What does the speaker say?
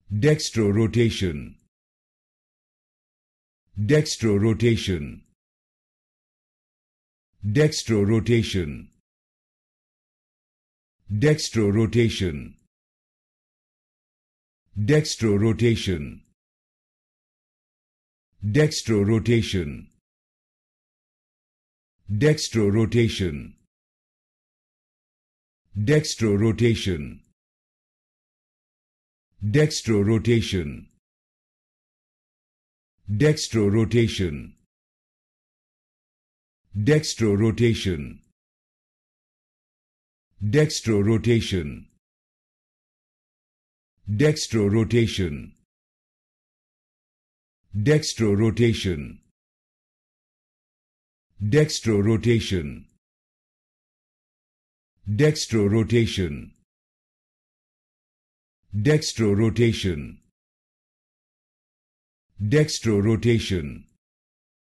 Dextrorotation. Dextrorotation. Dextrorotation. Dextrorotation. Dextrorotation. Dextrorotation. Dextrorotation. Dextrorotation. Dextrorotation. Dextrorotation. Dextrorotation. Dextrorotation. Dextrorotation. Dextrorotation. Dextrorotation. Dextrorotation. Dextrorotation. Dextrorotation.